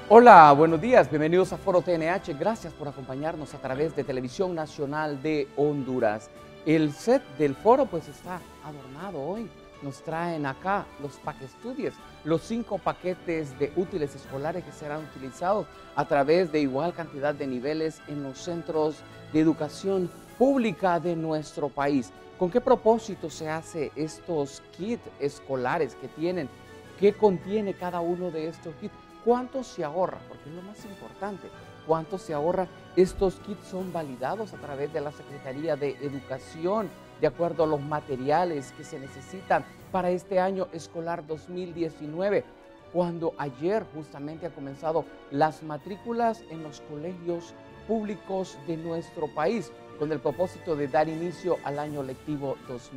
Hola, buenos días, bienvenidos a Foro TNH, gracias por acompañarnos a través de Televisión Nacional de Honduras. El set del foro pues está adornado hoy, nos traen acá los Paquestudies, los 5 paquetes de útiles escolares que serán utilizados a través de igual cantidad de niveles en los centros de educación pública de nuestro país. ¿Con qué propósito se hace estos kits escolares que tienen? ¿Qué contiene cada uno de estos kits? ¿Cuánto se ahorra? Porque es lo más importante. ¿Cuánto se ahorra? Estos kits son validados a través de la Secretaría de Educación, de acuerdo a los materiales que se necesitan para este año escolar 2019, cuando ayer justamente han comenzado las matrículas en los colegios públicos de nuestro país, con el propósito de dar inicio al año lectivo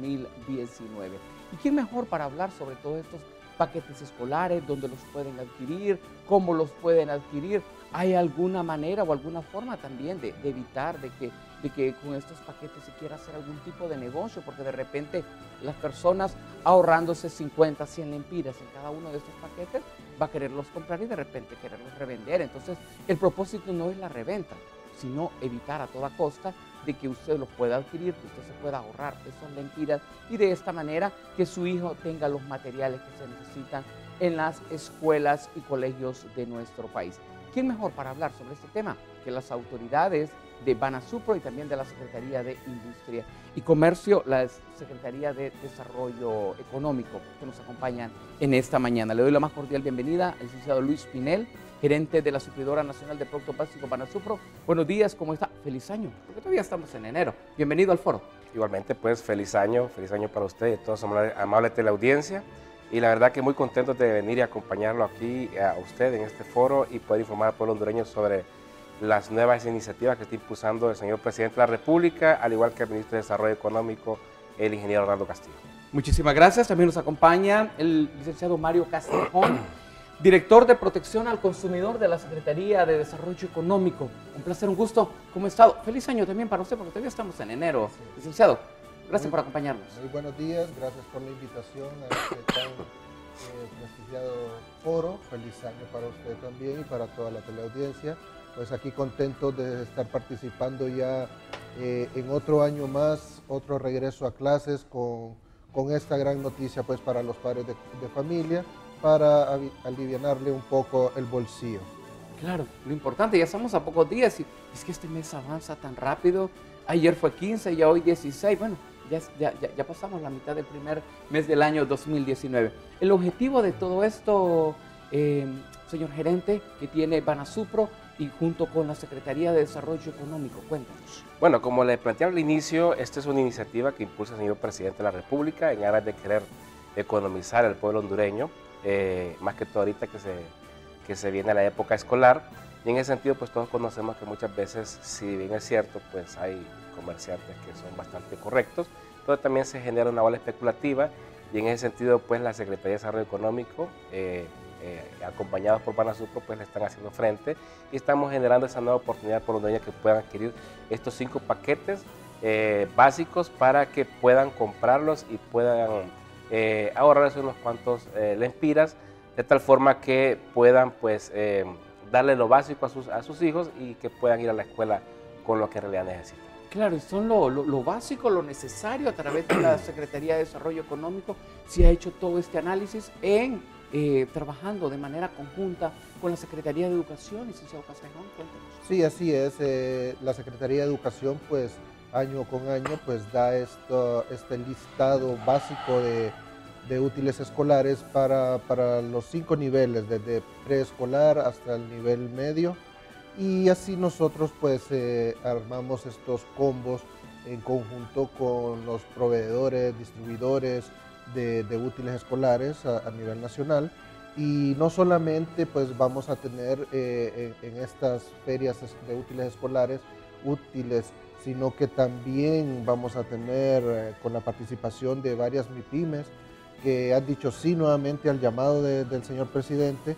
2019. ¿Y quién mejor para hablar sobre todos estos paquetes escolares, dónde los pueden adquirir, cómo los pueden adquirir? ¿Hay alguna manera o alguna forma también de evitar de que con estos paquetes se quiera hacer algún tipo de negocio? Porque de repente las personas ahorrándose 50, 100 lempiras en cada uno de estos paquetes va a quererlos comprar y de repente quererlos revender. Entonces el propósito no es la reventa, sino evitar a toda costa de que usted los pueda adquirir, que usted se pueda ahorrar esas lempiras y de esta manera que su hijo tenga los materiales que se necesitan en las escuelas y colegios de nuestro país. ¿Quién mejor para hablar sobre este tema que las autoridades de Banasupro y también de la Secretaría de Industria y Comercio, la Secretaría de Desarrollo Económico, que nos acompañan en esta mañana? Le doy la más cordial bienvenida al licenciado Luis Pinel, gerente de la Suplidora Nacional de Productos Básicos Banasupro. Buenos días, ¿cómo está? Feliz año, porque todavía estamos en enero. Bienvenido al foro. Igualmente, pues, feliz año para usted y a todos los amables teleaudiencia. Y la verdad que muy contentos de venir y acompañarlo aquí a usted en este foro y poder informar al pueblo hondureño sobre las nuevas iniciativas que está impulsando el señor presidente de la República, al igual que el ministro de Desarrollo Económico, el ingeniero Orlando Castillo. Muchísimas gracias. También nos acompaña el licenciado Mario Castejón, director de Protección al Consumidor de la Secretaría de Desarrollo Económico. Un placer, un gusto. ¿Cómo ha estado? Feliz año también para usted, porque todavía estamos en enero. Licenciado, gracias por acompañarnos. Muy buenos días, gracias por la invitación a este tan prestigiado foro. Feliz año para usted también y para toda la teleaudiencia. Pues aquí contentos de estar participando ya en otro año más, otro regreso a clases con esta gran noticia pues para los padres de familia, para alivianarle un poco el bolsillo. Claro, lo importante, ya estamos a pocos días y es que este mes avanza tan rápido. Ayer fue 15, ya hoy 16, bueno, ya pasamos la mitad del primer mes del año 2019. El objetivo de todo esto, señor gerente, que tiene Banasupro y junto con la Secretaría de Desarrollo Económico, cuéntanos. Bueno, como le planteé al inicio, esta es una iniciativa que impulsa el señor presidente de la República en aras de querer economizar al pueblo hondureño, más que todo ahorita que se viene la época escolar. Y en ese sentido, pues todos conocemos que muchas veces, si bien es cierto, pues hay comerciantes que son bastante correctos, pero también se genera una ola especulativa y en ese sentido, pues la Secretaría de Desarrollo Económico, acompañados por Banasupro, pues le están haciendo frente y estamos generando esa nueva oportunidad por los que puedan adquirir estos 5 paquetes básicos para que puedan comprarlos y puedan ahorrarse unos cuantos lempiras, de tal forma que puedan pues darle lo básico a sus hijos y que puedan ir a la escuela con lo que en realidad necesitan. Claro, son lo básico, lo necesario. A través de la Secretaría de Desarrollo Económico se ha hecho todo este análisis trabajando de manera conjunta con la Secretaría de Educación. Licenciado Castejón, cuéntanos. Sí, así es. La Secretaría de Educación, pues año con año, pues da este listado básico de útiles escolares para los 5 niveles, desde preescolar hasta el nivel medio. Y así nosotros pues armamos estos combos en conjunto con los proveedores, distribuidores de útiles escolares a nivel nacional. Y no solamente pues vamos a tener en estas ferias de útiles escolares útiles, sino que también vamos a tener con la participación de varias MIPYMES que han dicho sí nuevamente al llamado del señor presidente,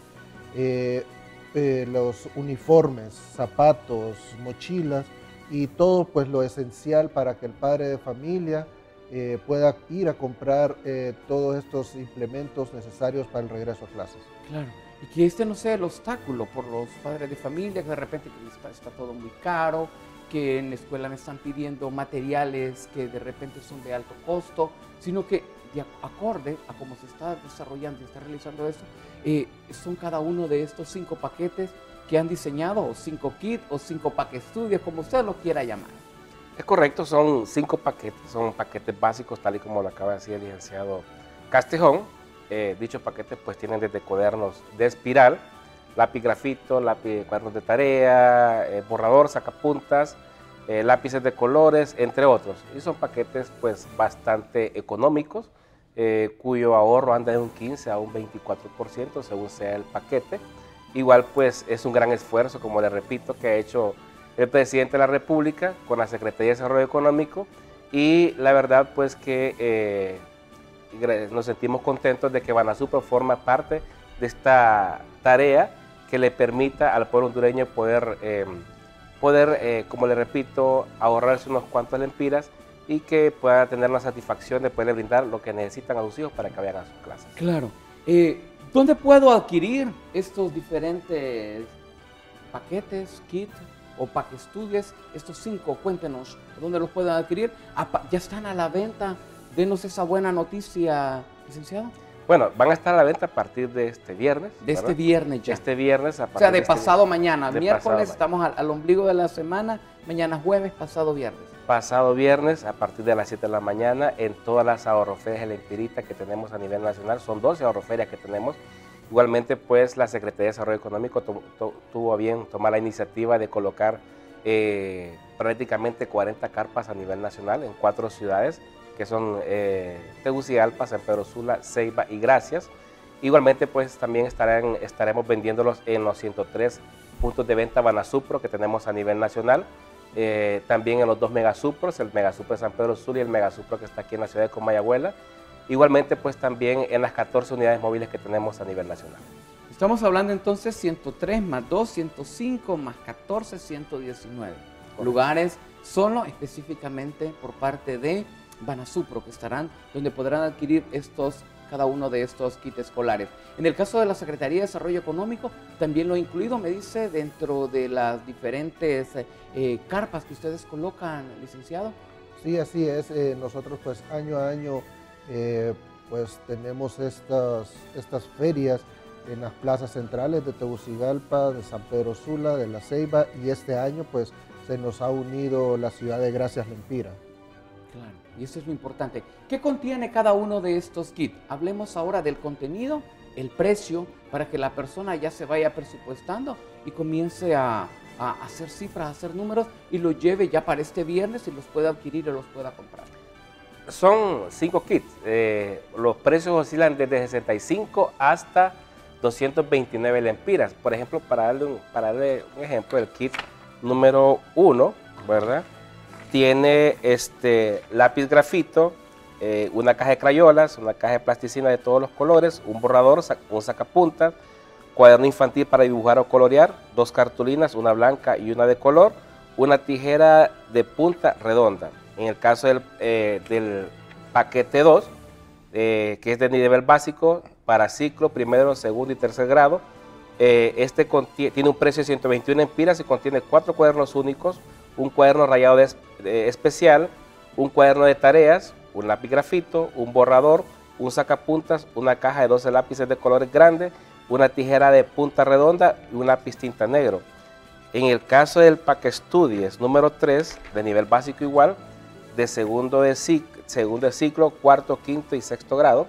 los uniformes, zapatos, mochilas y todo pues lo esencial para que el padre de familia pueda ir a comprar todos estos implementos necesarios para el regreso a clases. Claro, y que este no sea el obstáculo por los padres de familia, que de repente está todo muy caro, que en la escuela me están pidiendo materiales que de repente son de alto costo, sino que de acorde a cómo se está desarrollando y está realizando esto, son cada uno de estos 5 paquetes que han diseñado, o 5 kits, o 5 paquestudios, como usted lo quiera llamar. Es correcto, son 5 paquetes, son paquetes básicos, tal y como lo acaba de decir el licenciado Castejón. Dichos paquetes pues tienen desde cuadernos de espiral, lápiz grafito, cuadernos de tarea, borrador, sacapuntas, lápices de colores, entre otros. Y son paquetes pues bastante económicos, cuyo ahorro anda de un 15 a un 24% según sea el paquete. Igual pues es un gran esfuerzo, como le repito, que ha hecho el presidente de la República con la Secretaría de Desarrollo Económico, y la verdad pues que nos sentimos contentos de que Banasupro forma parte de esta tarea que le permita al pueblo hondureño poder, como le repito, ahorrarse unos cuantos lempiras y que puedan tener la satisfacción de poderle brindar lo que necesitan a sus hijos para que vayan a sus clases. Claro. ¿Dónde puedo adquirir estos diferentes paquetes, kits o paquestudios? Estos 5, cuéntenos, ¿dónde los pueden adquirir? ¿Ya están a la venta? Denos esa buena noticia, licenciado. Bueno, van a estar a la venta a partir de este viernes. De este viernes ya. Este viernes. O sea, de pasado mañana. Miércoles estamos al ombligo de la semana, mañana jueves, pasado viernes. Pasado viernes a partir de las 7 de la mañana en todas las ahorroferias de Lempirita que tenemos a nivel nacional. Son 12 ahorroferias que tenemos. Igualmente, pues la Secretaría de Desarrollo Económico tuvo a bien tomar la iniciativa de colocar prácticamente 40 carpas a nivel nacional en 4 ciudades, que son Tegucigalpa, San Pedro Sula, Ceiba y Gracias. Igualmente, pues también estaremos vendiéndolos en los 103 puntos de venta Banasupro que tenemos a nivel nacional. También en los 2 megasupros, el megasupro de San Pedro Sula y el megasupro que está aquí en la ciudad de Comayagüela. Igualmente, pues también en las 14 unidades móviles que tenemos a nivel nacional. Estamos hablando entonces 103 más 2, 105 más 14, 119. Correcto. Lugares solo específicamente por parte de Banasupro que estarán, donde podrán adquirir cada uno de estos kits escolares. En el caso de la Secretaría de Desarrollo Económico, también lo ha incluido, me dice, dentro de las diferentes carpas que ustedes colocan, licenciado. Sí, así es. Nosotros pues año a año pues tenemos estas ferias en las plazas centrales de Tegucigalpa, de San Pedro Sula, de La Ceiba, y este año pues se nos ha unido la ciudad de Gracias Lempira. Claro, y eso es lo importante. ¿Qué contiene cada uno de estos kits? Hablemos ahora del contenido, el precio, para que la persona ya se vaya presupuestando y comience a hacer cifras, a hacer números y lo lleve ya para este viernes y los pueda adquirir o los pueda comprar. Son 5 kits. Los precios oscilan desde 65 hasta 229 lempiras. Por ejemplo, para darle un ejemplo, el kit número 1, ¿verdad? Tiene lápiz grafito, una caja de crayolas, una caja de plasticina de todos los colores, un borrador, un sacapuntas, cuaderno infantil para dibujar o colorear, 2 cartulinas, una blanca y una de color, una tijera de punta redonda. En el caso del paquete 2, que es de nivel básico para ciclo, primero, segundo y tercer grado, tiene un precio de 121 lempiras y contiene 4 cuadernos únicos, un cuaderno rayado especial, un cuaderno de tareas, un lápiz grafito, un borrador, un sacapuntas, una caja de 12 lápices de colores grandes, una tijera de punta redonda y un lápiz tinta negro. En el caso del paquestudies número 3, de nivel básico igual, de segundo de ciclo, cuarto, quinto y sexto grado,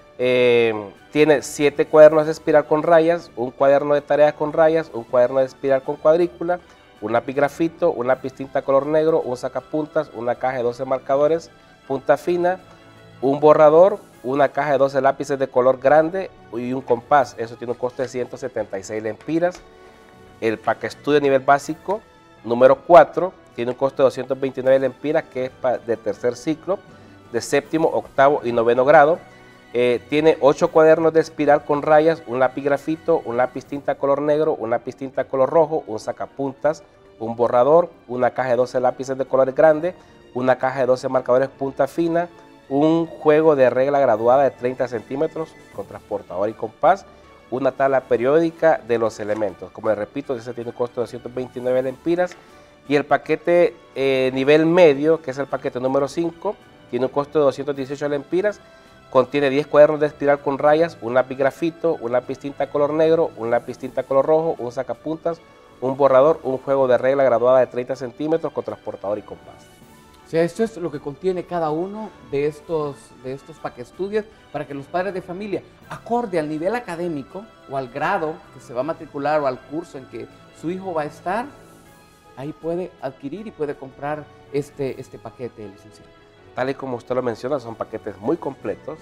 tiene 7 cuadernos de espiral con rayas, un cuaderno de tareas con rayas, un cuaderno de espiral con cuadrícula, un lápiz grafito, un lápiz tinta color negro, un sacapuntas, una caja de 12 marcadores, punta fina, un borrador, una caja de 12 lápices de color grande y un compás. Eso tiene un costo de 176 lempiras. El paquestudio nivel básico número 4 tiene un costo de 229 lempiras, que es de tercer ciclo, de séptimo, octavo y noveno grado. Tiene 8 cuadernos de espiral con rayas, un lápiz grafito, un lápiz tinta color negro, un lápiz tinta color rojo, un sacapuntas, un borrador, una caja de 12 lápices de colores grandes, una caja de 12 marcadores punta fina, un juego de regla graduada de 30 centímetros con transportador y compás, una tabla periódica de los elementos. Como les repito, ese tiene un costo de 229 lempiras y el paquete nivel medio, que es el paquete número 5, tiene un costo de 218 lempiras, contiene 10 cuadernos de espiral con rayas, un lápiz grafito, un lápiz tinta color negro, un lápiz tinta color rojo, un sacapuntas, un borrador, un juego de regla graduada de 30 centímetros con transportador y compás. O sea, esto es lo que contiene cada uno de estos paquestudios para que los padres de familia, acorde al nivel académico o al grado que se va a matricular o al curso en que su hijo va a estar, ahí puede adquirir y puede comprar este paquete, licenciado. Tal y como usted lo menciona, son paquetes muy completos.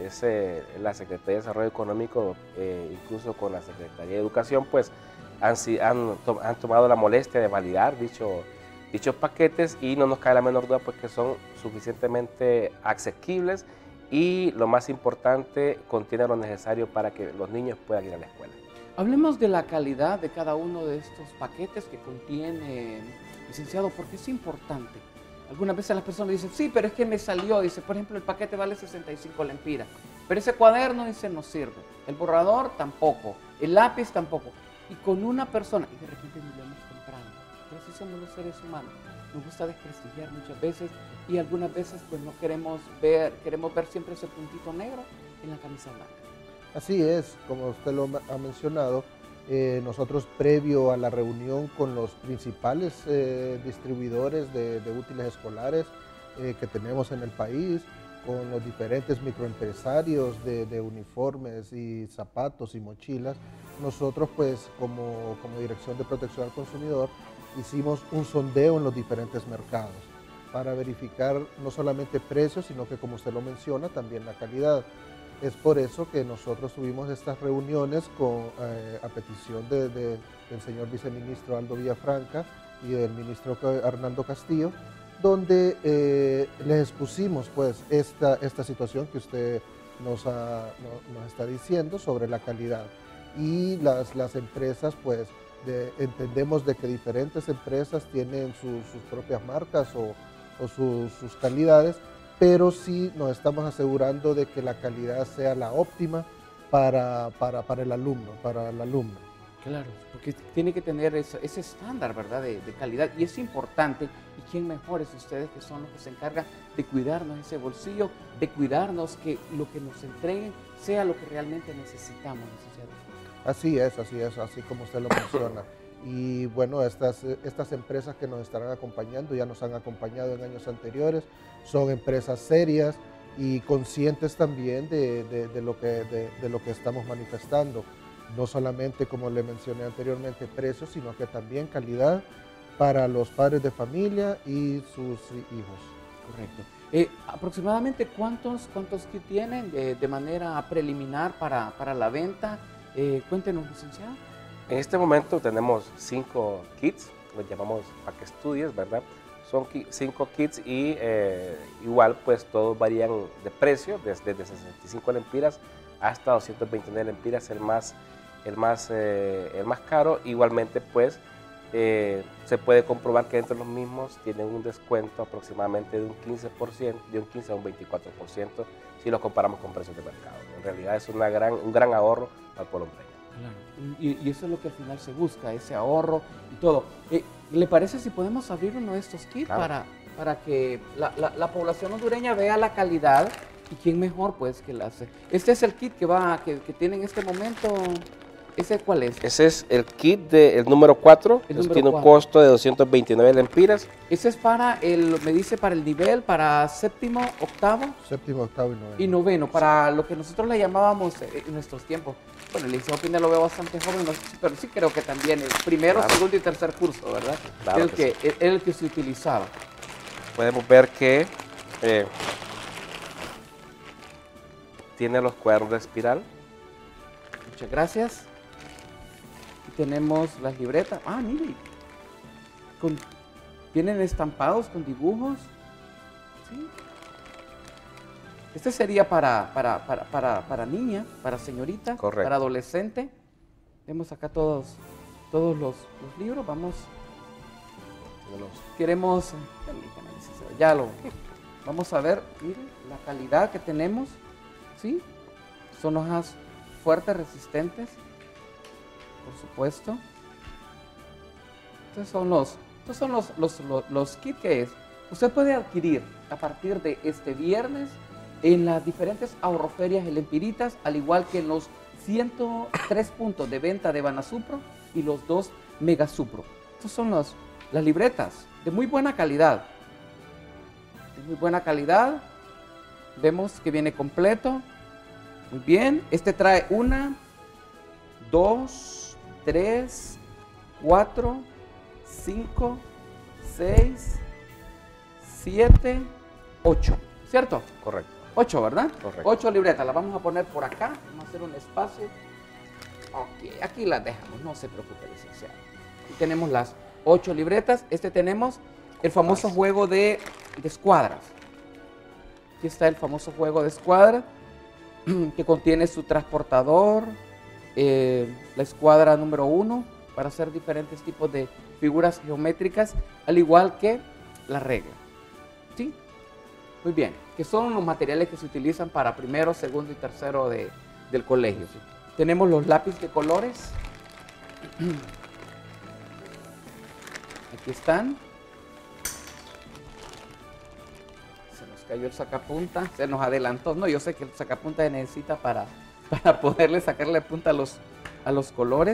La Secretaría de Desarrollo Económico, incluso con la Secretaría de Educación, pues han tomado la molestia de validar dichos paquetes y no nos cabe la menor duda pues que son suficientemente asequibles y lo más importante, contienen lo necesario para que los niños puedan ir a la escuela. Hablemos de la calidad de cada uno de estos paquetes que contiene, licenciado, porque es importante. Algunas veces las personas dicen, sí, pero es que me salió, dice, por ejemplo, el paquete vale 65 lempiras, pero ese cuaderno, dice, no sirve, el borrador tampoco, el lápiz tampoco, y con una persona, y de repente ni lo hemos comprado, pero así somos los seres humanos, nos gusta desprestigiar muchas veces, y algunas veces pues no queremos ver siempre ese puntito negro en la camisa blanca. Así es, como usted lo ha mencionado, nosotros previo a la reunión con los principales distribuidores de útiles escolares que tenemos en el país, con los diferentes microempresarios de uniformes y zapatos y mochilas, nosotros pues como Dirección de Protección al Consumidor hicimos un sondeo en los diferentes mercados para verificar no solamente precios, sino que como usted lo menciona, también la calidad. Es por eso que nosotros tuvimos estas reuniones a petición del señor viceministro Aldo Villafranca y del ministro Arnaldo Castillo, donde les expusimos pues esta situación que usted nos está diciendo sobre la calidad. Y las empresas pues entendemos de que diferentes empresas tienen sus propias marcas o sus calidades, pero sí nos estamos asegurando de que la calidad sea la óptima para el alumno, para la alumna. Claro, porque tiene que tener ese estándar, ¿verdad?, de calidad, y es importante, y quién mejor es ustedes que son los que se encargan de cuidarnos ese bolsillo, de cuidarnos que lo que nos entreguen sea lo que realmente necesitamos, licenciado. Así es, así como usted lo menciona. Y bueno, estas empresas que nos estarán acompañando, ya nos han acompañado en años anteriores, son empresas serias y conscientes también de lo que estamos manifestando. No solamente, como le mencioné anteriormente, precios, sino que también calidad para los padres de familia y sus hijos. Correcto. Aproximadamente, ¿cuántos kits tienen de manera preliminar para la venta? Cuéntenos, licenciado. En este momento tenemos 5 kits, los llamamos paquestudios, ¿verdad? Son 5 kits y igual pues todos varían de precio, desde 65 lempiras hasta 229 lempiras, el más caro. Igualmente pues se puede comprobar que entre los mismos tienen un descuento aproximadamente de un 15%, de un 15 a un 24% si lo comparamos con precios de mercado. En realidad es un gran ahorro al pueblo hondureño. Claro, y eso es lo que al final se busca, ese ahorro y todo. ¿Le parece si podemos abrir uno de estos kits? Claro. para que la población hondureña vea la calidad y quién mejor pues que la hace? Este es el kit que tiene en este momento. ¿Ese cuál es? Ese es el kit del número 4, tiene un costo de 229 lempiras. Ese es me dice para el nivel, para séptimo, octavo. Séptimo, octavo y noveno. Y noveno, para lo que nosotros le llamábamos en nuestros tiempos. Bueno, el licenciado Pineda lo veo bastante joven, pero sí creo que también el primero, claro, segundo y tercer curso, ¿verdad? Claro el que se utilizaba. Podemos ver que tiene los cuadernos de espiral. Muchas gracias. Tenemos las libretas. Ah, mire. Tienen estampados con dibujos. ¿Sí? Este sería para niña, para señorita, correcto, para adolescente. Vemos acá todos los libros. Queremos. Vamos a ver. Miren la calidad que tenemos, ¿sí? Son hojas fuertes, resistentes, por supuesto. Estos son los kits que es. Usted puede adquirir a partir de este viernes en las diferentes ahorroferias El Empiritas, al igual que en los 103 puntos de venta de Banasupro y los 2 Megasupro. Estas son las libretas de muy buena calidad. De muy buena calidad. Vemos que viene completo. Muy bien. Este trae 1, 2, 3, 4, 5, 6, 7, 8. ¿Cierto? Correcto. 8, ¿verdad? Correcto. 8 libretas. Las vamos a poner por acá. Vamos a hacer un espacio. Ok, aquí las dejamos. No se preocupe, licenciado. Aquí tenemos las 8 libretas. Tenemos el famoso juego de escuadras. Aquí está el famoso juego de escuadra que contiene su transportador, la escuadra número 1 para hacer diferentes tipos de figuras geométricas, al igual que la regla. ¿Sí? Muy bien, que son los materiales que se utilizan para primero, segundo y tercero del colegio. ¿Sí? Tenemos los lápices de colores. Aquí están. Se nos cayó el sacapunta, se nos adelantó. No, yo sé que el sacapunta se necesita para poderle sacarle punta a los colores.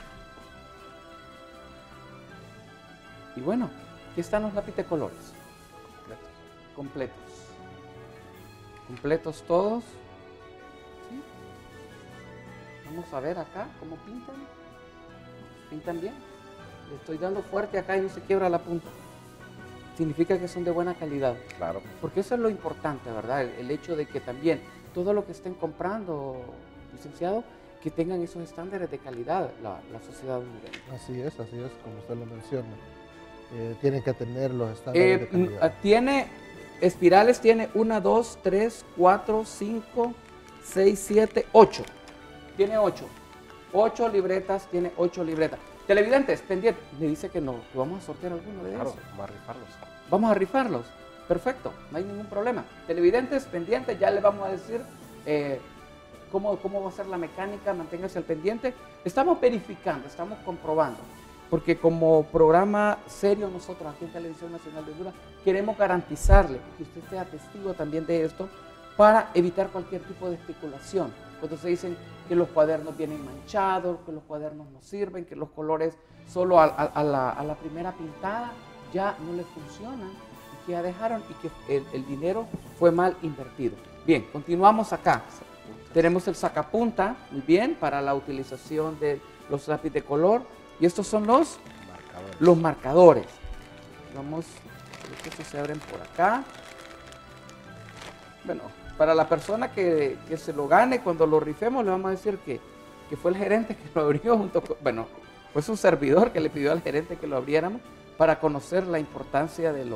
Y bueno, aquí están los lápices de colores. Completos. Completos todos. ¿Sí? Vamos a ver acá cómo pintan. Pintan bien. Le estoy dando fuerte acá y no se quiebra la punta. Significa que son de buena calidad. Claro. Porque eso es lo importante, ¿verdad? El hecho de que también todo lo que estén comprando, licenciado, que tengan esos estándares de calidad la sociedad hondureña. Así es, como usted lo menciona. Tienen que tener los estándares de calidad. Tiene espirales, tiene 1, 2, 3, 4, 5, 6, 7, 8. Tiene 8. 8 libretas, tiene 8 libretas. Televidentes, pendiente. Me dice que no, que vamos a sortear alguno de ellos. Claro, vamos a rifarlos. Vamos a rifarlos. Perfecto, no hay ningún problema. Televidentes, pendientes, ya les vamos a decir cómo va a ser la mecánica, manténgase al pendiente. Estamos verificando, estamos comprobando, porque como programa serio nosotros aquí en Televisión Nacional de Honduras queremos garantizarle que usted sea testigo también de esto para evitar cualquier tipo de especulación. Cuando se dicen que los cuadernos vienen manchados, que los cuadernos no sirven, que los colores solo a la primera pintada ya no les funcionan, y que ya dejaron y que el dinero fue mal invertido. Bien, continuamos acá. Tenemos el sacapunta, muy bien, para la utilización de los lápices de color. Y estos son los marcadores. Vamos, estos se abren por acá. Bueno, para la persona que se lo gane, cuando lo rifemos, le vamos a decir que fue el gerente que lo abrió junto con, bueno, fue su servidor que le pidió al gerente que lo abriéramos para conocer la importancia de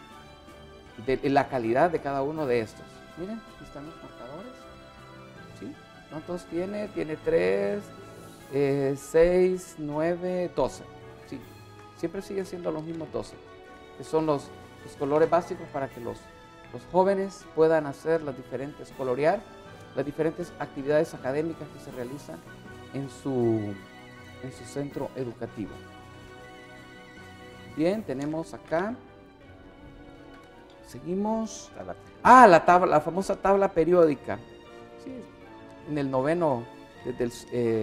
la calidad de cada uno de estos. Miren, aquí están los marcadores. ¿Sí? ¿Cuántos tiene? Tiene 3, 6, 9, 12. Sí, siempre siguen siendo los mismos 12, que son los colores básicos para que los jóvenes puedan hacer colorear las diferentes actividades académicas que se realizan en su centro educativo. Bien, tenemos acá, seguimos. La famosa tabla periódica. Sí, en el noveno, desde el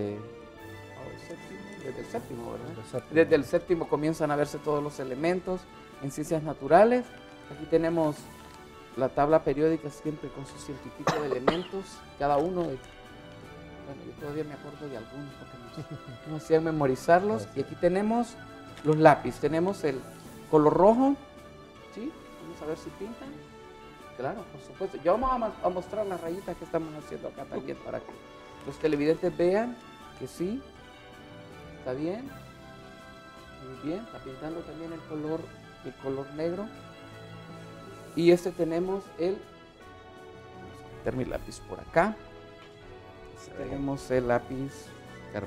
séptimo, ¿verdad? Desde el séptimo comienzan a verse todos los elementos en ciencias naturales. Aquí tenemos la tabla periódica siempre con sus científicos de elementos, cada uno de... Bueno, yo todavía me acuerdo de algunos porque nos hacían memorizarlos. Y aquí tenemos los lápices. Tenemos el color rojo, ¿sí? Vamos a ver si pintan. Claro, por supuesto. Ya vamos a mostrar las rayitas que estamos haciendo acá también para que los televidentes vean que sí, está bien. Muy bien, está pintando también el color negro. Y tenemos vamos a meter mi lápiz por acá. Tenemos el lápiz carbón.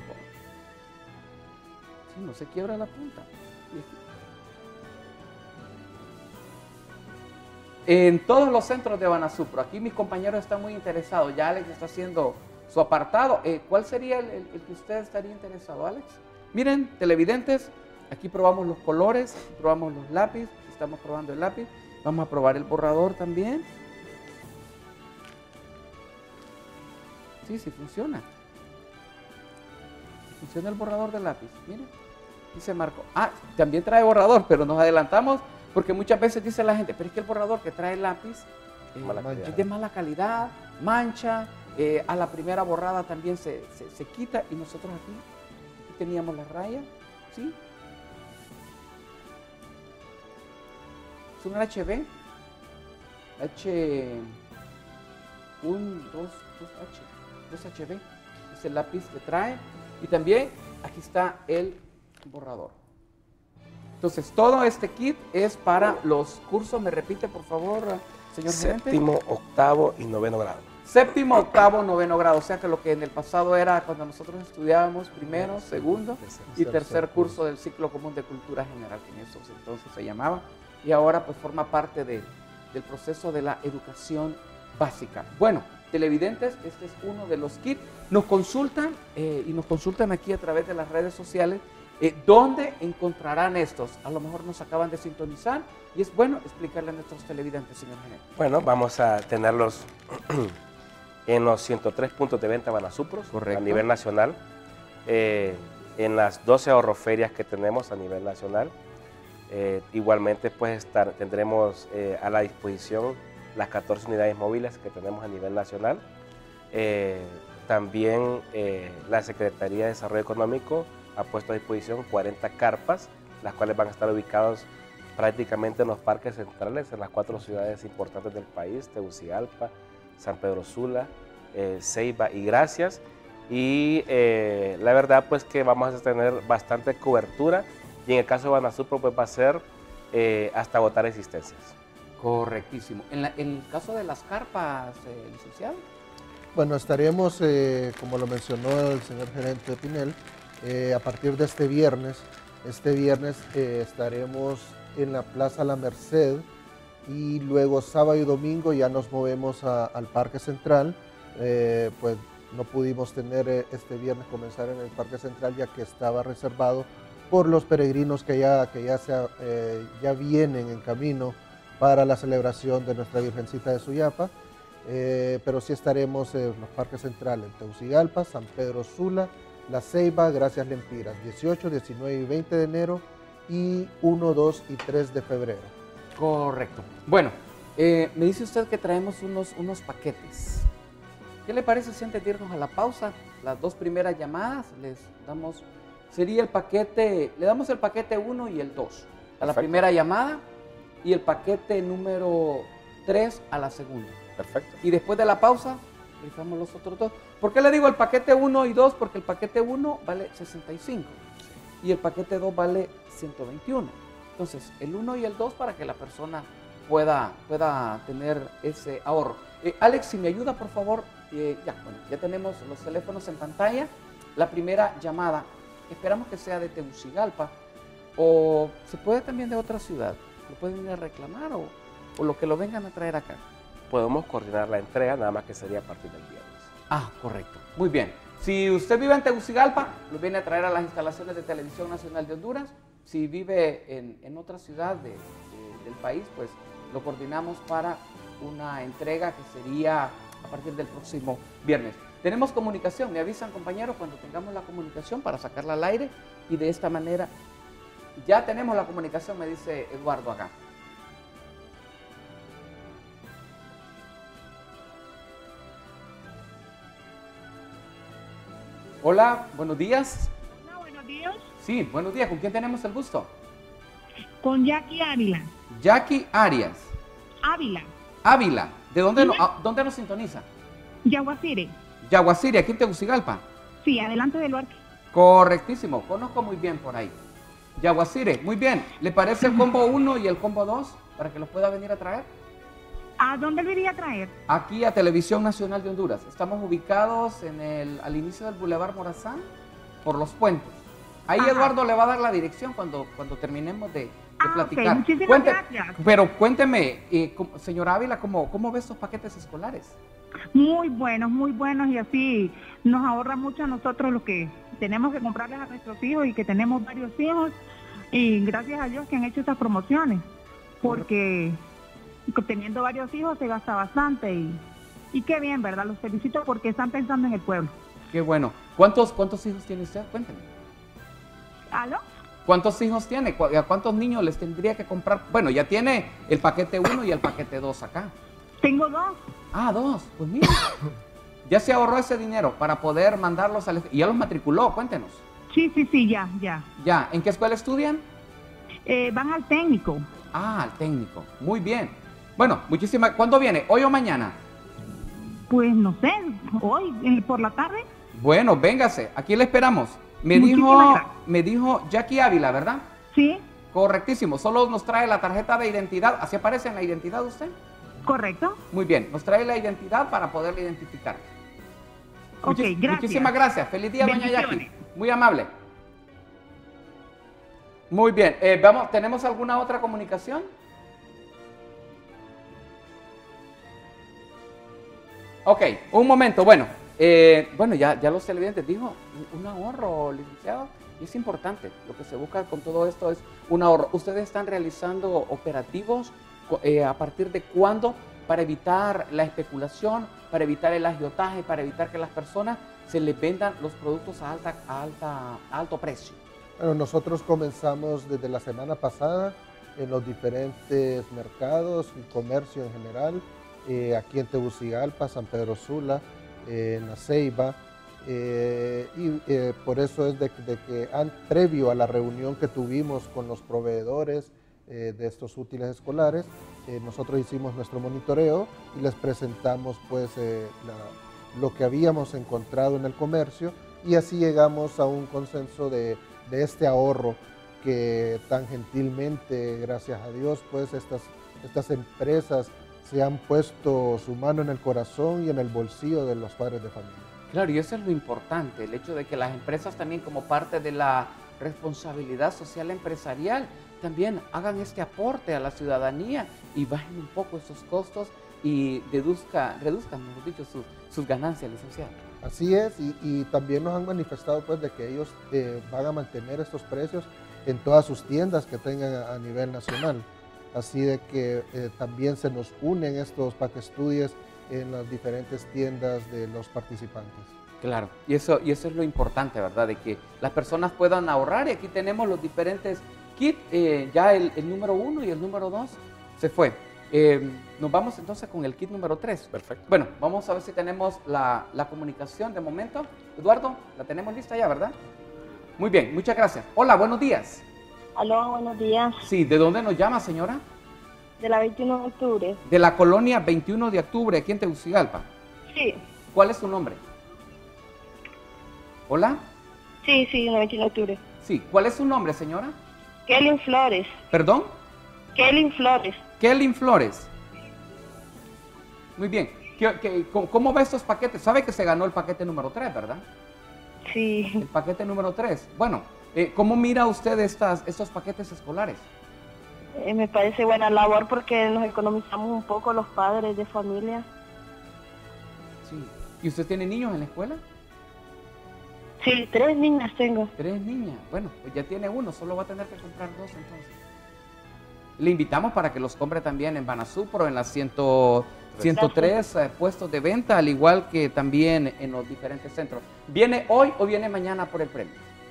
Sí, no se quiebra la punta. En todos los centros de Banasupro. Aquí mis compañeros están muy interesados. Ya Alex está haciendo su apartado. ¿Cuál sería el que usted estaría interesado, Alex? Miren, televidentes, aquí probamos los colores, aquí probamos los lápices, estamos probando el lápiz. Vamos a probar el borrador también. Sí, sí funciona. Funciona el borrador del lápiz. Miren, aquí se marcó. Ah, también trae borrador, pero nos adelantamos porque muchas veces dice la gente, pero es que el borrador que trae el lápiz es de mala calidad, mancha, a la primera borrada también se quita, y nosotros aquí teníamos la raya, ¿sí? Es un HB, dos HB, es el lápiz que trae, y también aquí está el borrador. Entonces, todo este kit es para los cursos, me repite por favor, señor gerente. Séptimo, octavo y noveno grado. Séptimo, octavo, noveno grado, o sea que lo que en el pasado era cuando nosotros estudiábamos primero, segundo y tercer curso del ciclo común de cultura general, que en esos entonces se llamaba, y ahora pues forma parte del proceso de la educación básica. Bueno, televidentes, este es uno de los kits. Nos consultan y nos consultan aquí a través de las redes sociales. ¿Dónde encontrarán estos? A lo mejor nos acaban de sintonizar y es bueno explicarle a nuestros televidentes, señor gerente. Bueno, vamos a tenerlos en los 103 puntos de venta Banasupro a nivel nacional, en las 12 ahorroferias que tenemos a nivel nacional. Igualmente pues tendremos a la disposición las 14 unidades móviles que tenemos a nivel nacional. También la Secretaría de Desarrollo Económico ha puesto a disposición 40 carpas, las cuales van a estar ubicadas prácticamente en los parques centrales, en las 4 ciudades importantes del país, Tegucigalpa, San Pedro Sula, Ceiba y Gracias. Y la verdad pues que vamos a tener bastante cobertura, y en el caso de Banasupro pues va a ser hasta agotar existencias. Correctísimo. En el caso de las carpas, licenciado. Bueno, estaremos, como lo mencionó el señor gerente Pinel, a partir de este viernes estaremos en la Plaza La Merced, y luego sábado y domingo ya nos movemos al Parque Central. Pues no pudimos tener este viernes comenzar en el Parque Central, ya que estaba reservado por los peregrinos que ya vienen en camino para la celebración de nuestra Virgencita de Suyapa. Pero sí estaremos en los parques centrales, en Tegucigalpa, San Pedro Sula, La Ceiba, Gracias Lempiras, 18, 19 y 20 de enero, y 1, 2 y 3 de febrero. Correcto. Bueno, me dice usted que traemos unos paquetes. ¿Qué le parece si antes de irnos a la pausa, las 2 primeras llamadas les damos, sería el paquete, le damos el paquete 1 y el 2 a la primera llamada, y el paquete número 3 a la segunda? Perfecto. Y después de la pausa, rifamos los otros 2. ¿Por qué le digo el paquete 1 y 2? Porque el paquete 1 vale 65 y el paquete 2 vale 121. Entonces, el 1 y el 2 para que la persona pueda tener ese ahorro. Alex, si me ayuda, por favor. Ya tenemos los teléfonos en pantalla. La primera llamada, esperamos que sea de Tegucigalpa, o se puede también de otra ciudad. Lo pueden ir a reclamar o lo que lo vengan a traer acá. Podemos coordinar la entrega, nada más que sería a partir del viernes. Ah, correcto. Muy bien. Si usted vive en Tegucigalpa, lo viene a traer a las instalaciones de Televisión Nacional de Honduras. Si vive en otra ciudad del país, pues lo coordinamos para una entrega que sería a partir del próximo viernes. Tenemos comunicación, me avisan compañeros cuando tengamos la comunicación para sacarla al aire, y de esta manera ya tenemos la comunicación, me dice Eduardo acá. Hola, buenos días. Hola, buenos días. Sí, buenos días. ¿Con quién tenemos el gusto? Con Jackie Ávila. Jackie Arias. Ávila. Ávila. ¿De dónde, dónde nos sintoniza? Yaguacire. Yaguacire, aquí en Tegucigalpa. Sí, adelante del barco. Correctísimo. Conozco muy bien por ahí. Yaguacire, muy bien. ¿Le parece el combo 1 y el combo 2 para que los pueda venir a traer? ¿A dónde lo iría a traer? Aquí a Televisión Nacional de Honduras. Estamos ubicados al inicio del Boulevard Morazán, por los puentes. Ahí Eduardo le va a dar la dirección cuando terminemos de Ah, ok, platicar. muchísimas gracias. Pero cuénteme, señora Ávila, ¿cómo ve estos paquetes escolares? Muy buenos y así nos ahorra mucho a nosotros lo que tenemos que comprarles a nuestros hijos y que tenemos varios hijos. Y gracias a Dios que han hecho estas promociones, porque teniendo varios hijos se gasta bastante y qué bien, ¿verdad? Los felicito porque están pensando en el pueblo. Qué bueno. ¿Cuántos hijos tiene usted? Cuénteme. ¿Aló? ¿Cuántos hijos tiene? ¿A cuántos niños les tendría que comprar? Bueno, ya tiene el paquete 1 y el paquete 2 acá. Tengo 2. Ah, 2. Pues mira, ya se ahorró ese dinero para poder mandarlos al... Y ya los matriculó, cuéntenos. Sí, ya. Ya, ¿en qué escuela estudian? Van al técnico. Ah, al técnico. Muy bien. Bueno, ¿cuándo viene? ¿Hoy o mañana? Pues no sé, hoy por la tarde. Bueno, véngase, aquí le esperamos. Me dijo Jackie Ávila, ¿verdad? Sí. Correctísimo, solo nos trae la tarjeta de identidad. ¿Así aparece en la identidad de usted? Correcto. Muy bien, nos trae la identidad para poderle identificar. Ok, gracias. Muchísimas gracias. Feliz día, doña Jackie. Muy amable. Muy bien, ¿tenemos alguna otra comunicación? Ok, un momento, bueno, ya los televidentes dijo, un ahorro, licenciado, y es importante, lo que se busca con todo esto es un ahorro. ¿Ustedes están realizando operativos a partir de cuándo para evitar la especulación, para evitar el agiotaje, para evitar que las personas se les vendan los productos a alto precio? Bueno, nosotros comenzamos desde la semana pasada en los diferentes mercados y comercio en general, aquí en Tegucigalpa, San Pedro Sula, en La Ceiba, por eso es de que previo a la reunión que tuvimos con los proveedores de estos útiles escolares, nosotros hicimos nuestro monitoreo y les presentamos pues lo que habíamos encontrado en el comercio y así llegamos a un consenso de este ahorro que tan gentilmente, gracias a Dios, pues estas empresas se han puesto su mano en el corazón y en el bolsillo de los padres de familia. Claro, y eso es lo importante, el hecho de que las empresas también como parte de la responsabilidad social empresarial también hagan este aporte a la ciudadanía y bajen un poco esos costos y reduzcan, mejor dicho, sus ganancias, licenciado. Así es, y también nos han manifestado pues de que ellos van a mantener estos precios en todas sus tiendas que tengan a nivel nacional. Así de que también se nos unen estos paquestudios en las diferentes tiendas de los participantes. Claro, y eso es lo importante, ¿verdad? De que las personas puedan ahorrar y aquí tenemos los diferentes kits, ya el número 1 y el número 2 se fue. Nos vamos entonces con el kit número 3. Perfecto. Bueno, vamos a ver si tenemos la comunicación de momento. Eduardo, la tenemos lista ya, ¿verdad? Muy bien, muchas gracias. Hola, buenos días. Aló, buenos días. Sí, ¿de dónde nos llama, señora? De la 21 de octubre. De la colonia 21 de octubre, aquí en Tegucigalpa. Sí. ¿Cuál es su nombre? ¿Hola? Sí, la 21 de octubre. Sí, ¿cuál es su nombre, señora? Kelly Flores. ¿Perdón? Kelly Flores. Kelly Flores. Muy bien. ¿Cómo ve estos paquetes? Sabe que se ganó el paquete número 3, ¿verdad? Sí. El paquete número 3. Bueno, ¿cómo mira usted estos paquetes escolares? Me parece buena labor porque nos economizamos un poco los padres de familia. Sí. ¿Y usted tiene niños en la escuela? Sí, 3 niñas tengo. 3 niñas. Bueno, pues ya tiene uno, solo va a tener que comprar 2 entonces. Le invitamos para que los compre también en Banasupro, en las 103 puestos de venta, al igual que también en los diferentes centros. ¿Viene hoy o viene mañana por el premio?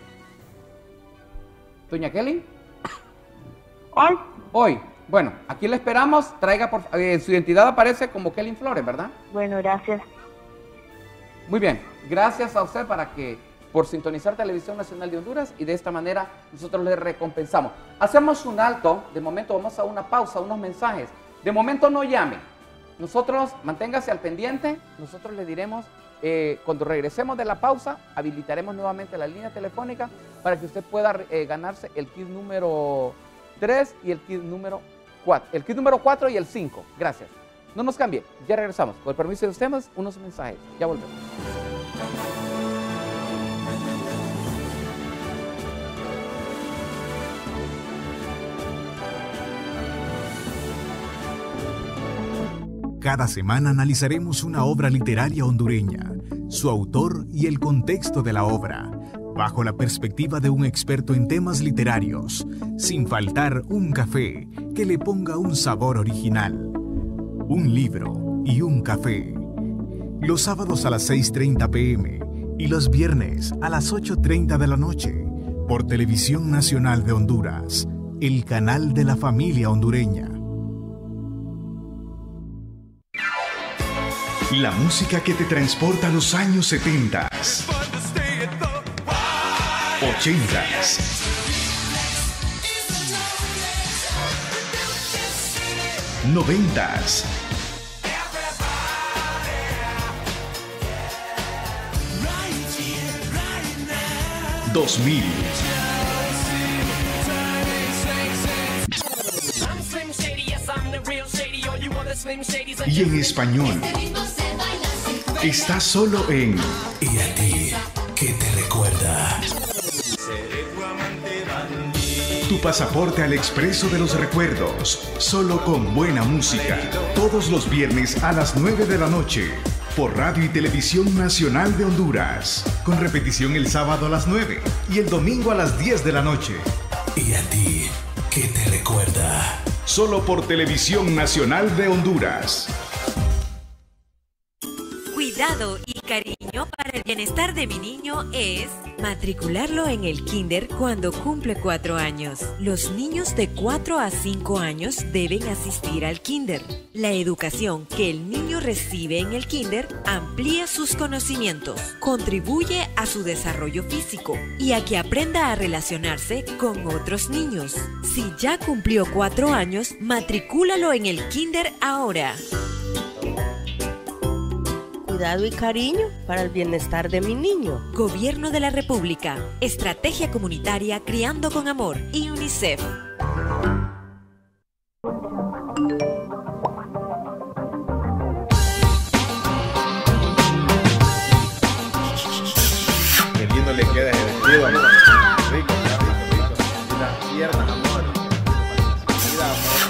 Doña Kelly. Hoy. Hoy. Bueno, aquí le esperamos. Traiga su identidad aparece como Kelly Flores, ¿verdad? Bueno, gracias. Muy bien. Gracias a usted por sintonizar Televisión Nacional de Honduras y de esta manera nosotros le recompensamos. Hacemos un alto. De momento vamos a una pausa, unos mensajes. De momento no llame. Nosotros manténgase al pendiente. Nosotros le diremos cuando regresemos de la pausa, habilitaremos nuevamente la línea telefónica para que usted pueda ganarse el kit número 3 y el kit número 4. El kit número 4 y el 5. Gracias. No nos cambie. Ya regresamos. Con el permiso de ustedes, unos mensajes. Ya volvemos. Cada semana analizaremos una obra literaria hondureña, su autor y el contexto de la obra, bajo la perspectiva de un experto en temas literarios, sin faltar un café que le ponga un sabor original. Un libro y un café. Los sábados a las 6:30 p.m. y los viernes a las 8:30 de la noche, por Televisión Nacional de Honduras, el canal de la familia hondureña. La música que te transporta a los años 70, 80, 90, 2000. Y en español. Está solo en ¿Y a ti qué te recuerda? Tu pasaporte al expreso de los recuerdos, solo con buena música. Todos los viernes a las 9 de la noche, por Radio y Televisión Nacional de Honduras. Con repetición el sábado a las 9 y el domingo a las 10 de la noche. ¿Y a ti qué te recuerda? Solo por Televisión Nacional de Honduras. Cuidado y cariño para el bienestar de mi niño es matricularlo en el kinder cuando cumple 4 años. Los niños de 4 a 5 años deben asistir al kinder. La educación que el niño recibe en el kinder amplía sus conocimientos, contribuye a su desarrollo físico y a que aprenda a relacionarse con otros niños. Si ya cumplió 4 años, matricúlalo en el kinder ahora. Cuidado y cariño para el bienestar de mi niño. Gobierno de la República, Estrategia Comunitaria Criando con Amor y UNICEF. Qué lindo le queda el vestido, amor. Rico, rico. Y las piernas, amor. Mira, amor.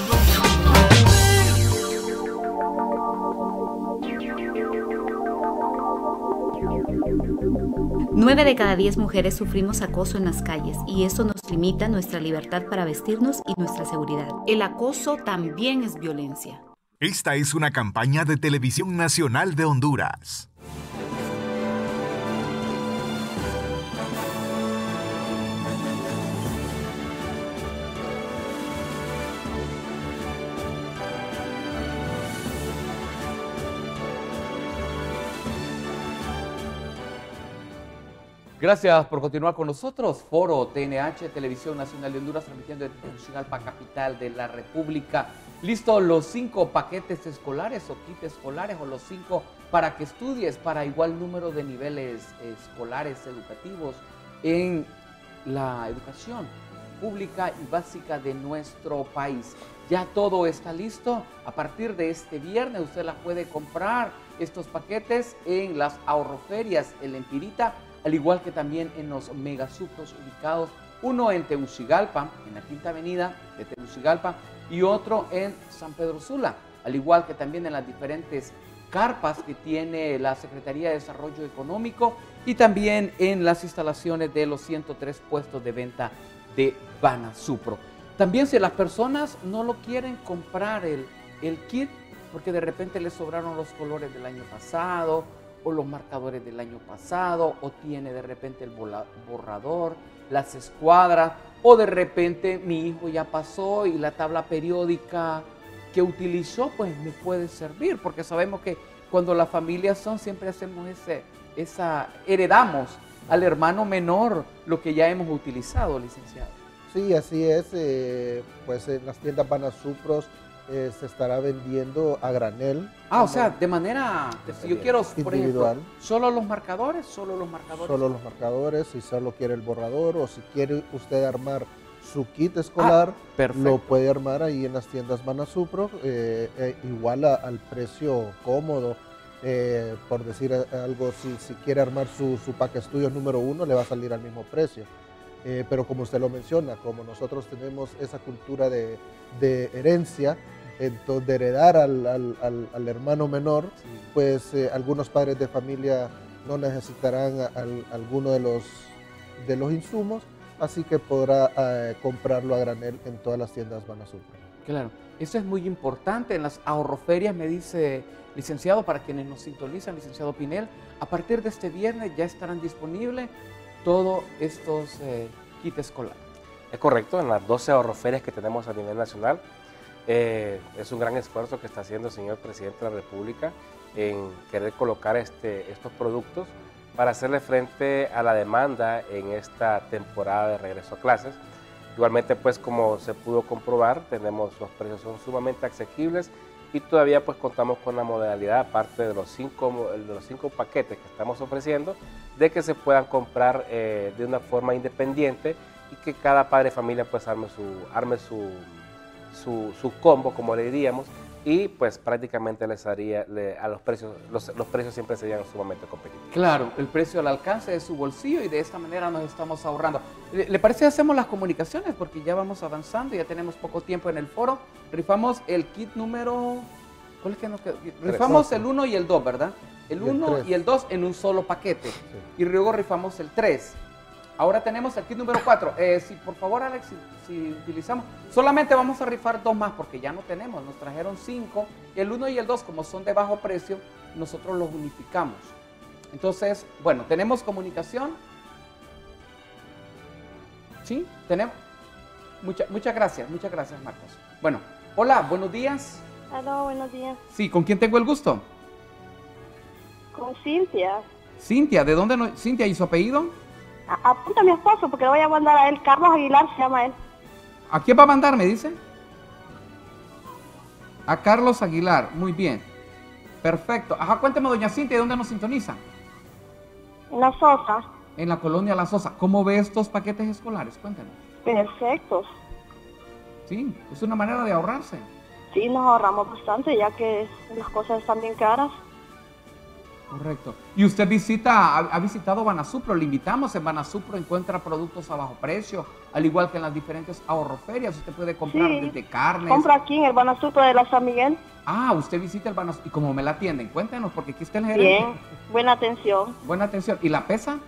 9 de cada 10 mujeres sufrimos acoso en las calles y eso nos limita nuestra libertad para vestirnos y nuestra seguridad. El acoso también es violencia. Esta es una campaña de Televisión Nacional de Honduras. Gracias por continuar con nosotros. Foro TNH, Televisión Nacional de Honduras, transmitiendo desde Tegucigalpa, capital de la República. Listo, los 5 paquetes escolares o kits escolares, o los 5 para que estudies para igual número de niveles escolares educativos en la educación pública y básica de nuestro país. Ya todo está listo. A partir de este viernes usted las puede comprar, estos paquetes, en las ahorroferias El Empirita, al igual que también en los megasupros ubicados, uno en Tegucigalpa, en la Quinta Avenida de Tegucigalpa, y otro en San Pedro Sula, al igual que también en las diferentes carpas que tiene la Secretaría de Desarrollo Económico y también en las instalaciones de los 103 puestos de venta de Banasupro. También si las personas no lo quieren comprar el kit, porque de repente les sobraron los colores del año pasado, o los marcadores del año pasado, o tiene de repente el borrador, las escuadras, o de repente mi hijo ya pasó y la tabla periódica que utilizó pues me puede servir, porque sabemos que cuando las familias son, siempre hacemos heredamos al hermano menor lo que ya hemos utilizado, licenciado. Sí, así es, pues en las tiendas Banasupros se estará vendiendo a granel. O sea, de manera, si yo quiero, por individual. ejemplo, ¿solo los marcadores? Solo los marcadores, si solo quiere el borrador, o si quiere usted armar su kit escolar, lo puede armar ahí en las tiendas Banasupro, igual al precio cómodo. Por decir algo, si quiere armar su pack estudios número 1, le va a salir al mismo precio. Pero como usted lo menciona, como nosotros tenemos esa cultura de herencia, entonces de heredar al hermano menor, pues algunos padres de familia no necesitarán alguno de los insumos, así que podrá comprarlo a granel en todas las tiendas Banasupro. Claro, eso es muy importante. En las ahorroferias, me dice, licenciado, para quienes nos sintonizan, licenciado Pinel, a partir de este viernes ya estarán disponibles todos estos kits escolares. Es correcto, en las 12 ahorroferias que tenemos a nivel nacional. Es un gran esfuerzo que está haciendo el señor presidente de la República en querer colocar estos productos para hacerle frente a la demanda en esta temporada de regreso a clases. Igualmente, pues como se pudo comprobar, los precios son sumamente asequibles y todavía pues contamos con la modalidad, aparte de los cinco paquetes que estamos ofreciendo, de que se puedan comprar de una forma independiente y que cada padre de familia pues arme su combo, como le diríamos, y pues prácticamente les haría a los precios siempre serían sumamente competitivos. Claro, el precio al alcance de su bolsillo y de esta manera nos estamos ahorrando. ¿Le parece que hacemos las comunicaciones? Porque ya vamos avanzando, ya tenemos poco tiempo en el foro. Rifamos el kit número... ¿Cuál es que nos quedó? Rifamos el 1 y el 2, ¿verdad? El 1 y el 2 en un solo paquete. Sí. Y luego rifamos el 3. Ahora tenemos el kit número 4. Si por favor, Alex, si utilizamos, solamente vamos a rifar 2 más porque ya no tenemos, nos trajeron 5. El 1 y el 2, como son de bajo precio, nosotros los unificamos. Entonces, bueno, tenemos comunicación. ¿Sí? Tenemos. Muchas gracias, Marcos. Bueno, hola, buenos días. Hola, buenos días. Sí, ¿con quién tengo el gusto? Con Cintia. Cintia, ¿de dónde no? Cintia, ¿y su apellido? Apunta a mi esposo porque le voy a mandar a él. Carlos Aguilar se llama él. ¿A quién va a mandar, me dice? A Carlos Aguilar, muy bien. Perfecto. Ajá, cuénteme, doña Cintia, ¿de dónde nos sintoniza? En La Sosa. En la colonia La Sosa. ¿Cómo ve estos paquetes escolares? Cuéntenos. Perfectos. Sí, es una manera de ahorrarse. Sí, nos ahorramos bastante ya que las cosas están bien caras. Correcto. ¿Y usted ha visitado Banasupro? Le invitamos. En Banasupro encuentra productos a bajo precio, al igual que en las diferentes ahorroferias. Usted puede comprar desde carnes. Compro aquí en el Banasupro de la San Miguel. Ah, usted visita el Banasupro. ¿Y cómo me la atienden? Cuéntenos, porque aquí está el gerente. Bien, buena atención. Buena atención. ¿Y la pesa?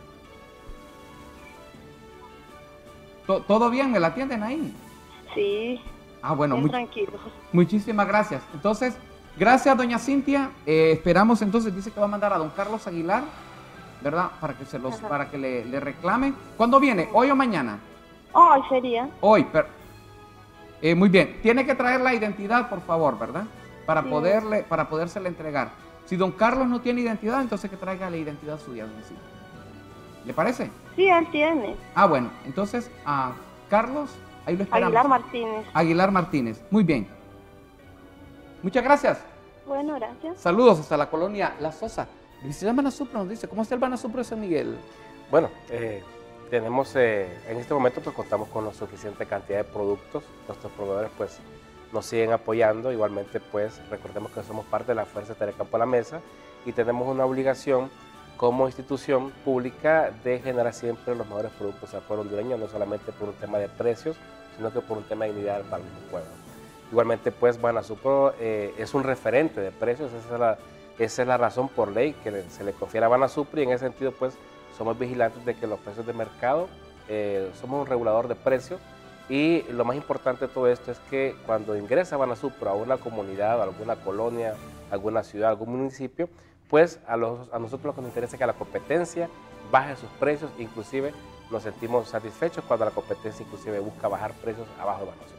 ¿Todo bien? ¿Me la atienden ahí? Sí. Ah, bueno. Bien tranquilo. Muchísimas gracias. Entonces... gracias, doña Cintia. Esperamos entonces, dice que va a mandar a don Carlos Aguilar, ¿verdad? Para que le reclame. ¿Cuándo viene? ¿Hoy o mañana? Hoy sería. Hoy, muy bien. Tiene que traer la identidad, por favor, ¿verdad? Para podérsela entregar. Si don Carlos no tiene identidad, entonces que traiga la identidad suya, doña Cintia. ¿Le parece? Sí, él tiene. Ah, bueno. Entonces, a Carlos, ahí lo esperamos. Aguilar Martínez. Aguilar Martínez. Muy bien. Muchas gracias. Bueno, gracias. Saludos hasta la colonia La Sosa. Visita Banasupro, nos dice, ¿cómo está el Banasupro de San Miguel? Bueno, tenemos, en este momento pues contamos con la suficiente cantidad de productos. Nuestros proveedores pues nos siguen apoyando. Igualmente pues recordemos que somos parte de la Fuerza Telecampo a la Mesa y tenemos una obligación como institución pública de generar siempre los mejores productos al pueblo hondureño, no solamente por un tema de precios, sino que por un tema de dignidad para el pueblo. Igualmente, pues, Banasupro es un referente de precios, esa es la razón por ley que se le confiere a Banasupro y en ese sentido, pues, somos vigilantes de que los precios de mercado, somos un regulador de precios y lo más importante de todo esto es que cuando ingresa Banasupro a una comunidad, a alguna colonia, alguna ciudad, algún municipio, pues a nosotros lo que nos interesa es que la competencia baje sus precios, inclusive nos sentimos satisfechos cuando la competencia inclusive busca bajar precios abajo de Banasupro.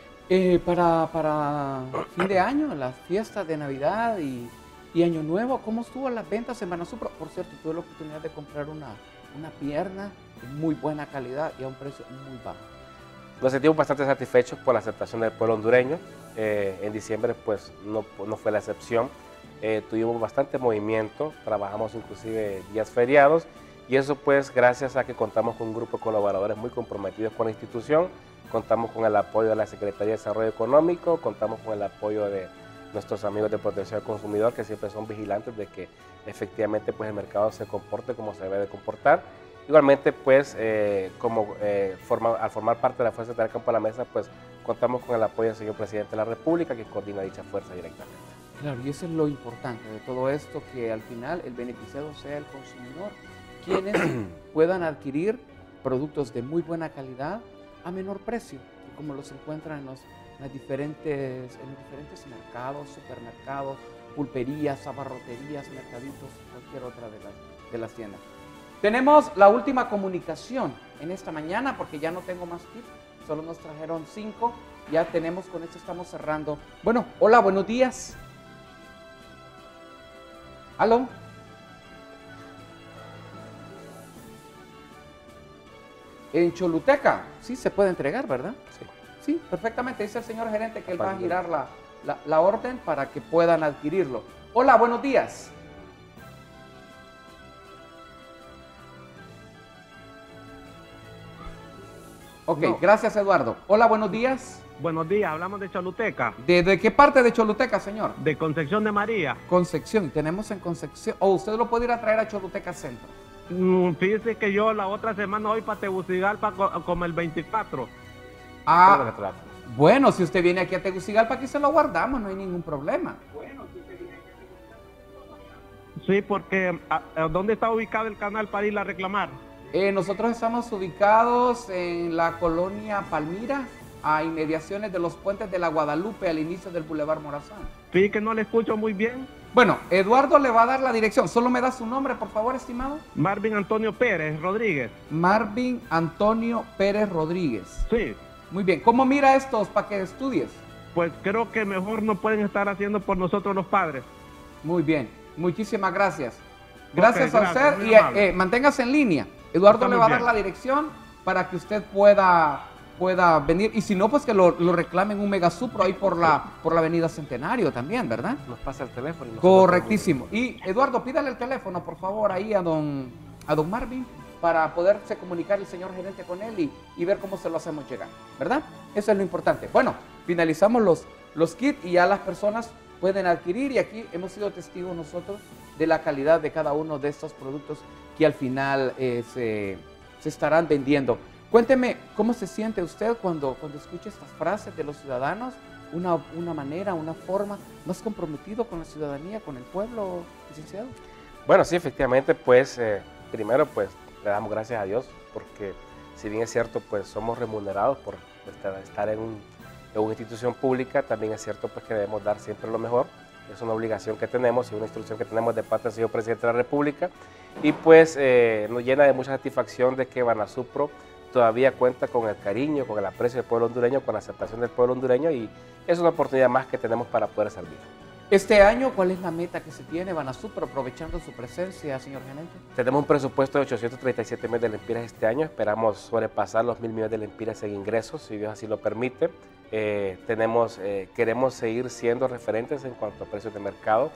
Para fin de año, las fiestas de Navidad y Año Nuevo, ¿cómo estuvo las ventas en Banasupro? Por cierto, tuve la oportunidad de comprar una pierna de muy buena calidad y a un precio muy bajo. Nos sentimos bastante satisfechos por la aceptación del pueblo hondureño. En diciembre pues no fue la excepción. Tuvimos bastante movimiento, trabajamos inclusive días feriados y eso pues gracias a que contamos con un grupo de colaboradores muy comprometidos con la institución. Contamos con el apoyo de la Secretaría de Desarrollo Económico, contamos con el apoyo de nuestros amigos de protección al consumidor que siempre son vigilantes de que efectivamente pues, el mercado se comporte como se debe de comportar. Igualmente, pues, al formar parte de la Fuerza Telecampo a la Mesa, pues contamos con el apoyo del señor presidente de la República, que coordina dicha fuerza directamente. Claro, y eso es lo importante de todo esto, que al final el beneficiado sea el consumidor, quienes puedan adquirir productos de muy buena calidad a menor precio, como los encuentran en los diferentes mercados, supermercados, pulperías, abarroterías, mercaditos, cualquier otra de las tiendas. Tenemos la última comunicación en esta mañana, porque ya no tengo más tips, solo nos trajeron 5, ya tenemos, con esto estamos cerrando. Bueno, hola, buenos días. ¿Aló? En Choluteca, sí se puede entregar, ¿verdad? Sí. Sí, perfectamente. Dice el señor gerente que él va a girar la orden para que puedan adquirirlo. Hola, buenos días. Ok, no. Gracias, Eduardo. Hola, buenos días. Buenos días, hablamos de Choluteca. ¿De qué parte de Choluteca, señor? De Concepción de María. Concepción, tenemos en Concepción. O usted lo puede ir a traer a Choluteca Centro. Fíjese que yo la otra semana voy para Tegucigalpa como el 24. Ah, bueno, si usted viene aquí a Tegucigalpa, aquí se lo guardamos, no hay ningún problema. Sí, porque ¿dónde está ubicado el canal para ir a reclamar? Nosotros estamos ubicados en la colonia Palmira, a inmediaciones de los puentes de la Guadalupe, al inicio del Boulevard Morazán. Sí, que no le escucho muy bien. Bueno, Eduardo le va a dar la dirección. Solo me da su nombre, por favor, estimado. Marvin Antonio Pérez Rodríguez. Marvin Antonio Pérez Rodríguez. Sí. Muy bien. ¿Cómo mira estos para que estudies? Pues creo que mejor no pueden estar haciendo por nosotros los padres. Muy bien. Muchísimas gracias. Gracias a usted y manténgase en línea. Eduardo le va a dar la dirección para que usted pueda venir, y si no, pues que lo reclamen un Megasupro ahí por la avenida Centenario también, ¿verdad? Nos pasa el teléfono. Correctísimo. Y Eduardo, pídale el teléfono, por favor, ahí a don Marvin, para poderse comunicar el señor gerente con él y ver cómo se lo hacemos llegar, ¿verdad? Eso es lo importante. Bueno, finalizamos los kits y ya las personas pueden adquirir, y aquí hemos sido testigos nosotros de la calidad de cada uno de estos productos que al final se estarán vendiendo. Cuénteme, ¿cómo se siente usted cuando escucha estas frases de los ciudadanos? Una manera, una forma más comprometido con la ciudadanía, con el pueblo, licenciado. Bueno, sí, efectivamente, pues primero pues le damos gracias a Dios, porque si bien es cierto, pues somos remunerados por estar en una institución pública, también es cierto pues que debemos dar siempre lo mejor. Es una obligación que tenemos y una instrucción que tenemos de parte del señor presidente de la República, y pues nos llena de mucha satisfacción de que Banasupro todavía cuenta con el cariño, con el aprecio del pueblo hondureño, con la aceptación del pueblo hondureño, y es una oportunidad más que tenemos para poder servir. Este año, ¿cuál es la meta que se tiene Banasupro, aprovechando su presencia, señor gerente? Tenemos un presupuesto de 837 millones de lempiras este año. Esperamos sobrepasar los 1.000 millones de lempiras en ingresos, si Dios así lo permite. Queremos seguir siendo referentes en cuanto a precios de mercado.